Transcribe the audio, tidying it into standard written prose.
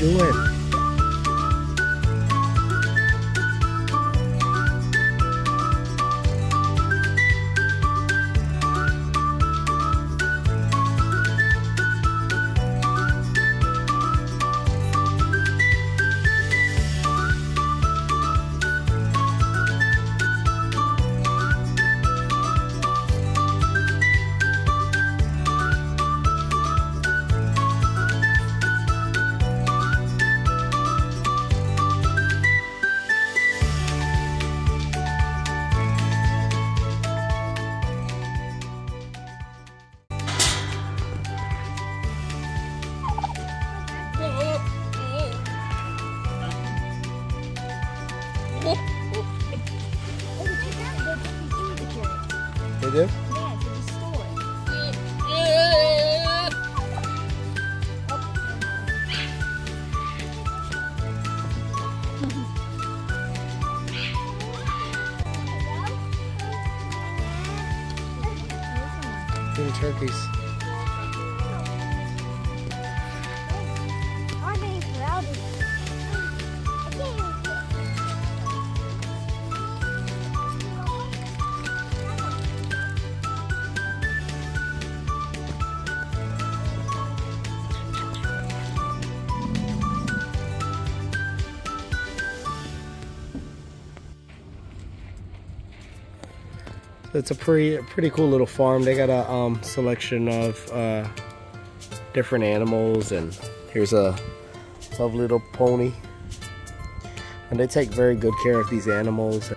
doing? They do? Yeah, so just stole it. Little turkeys. Are they crowded? It's a pretty cool little farm. They got a selection of different animals, and here's a lovely little pony. And they take very good care of these animals.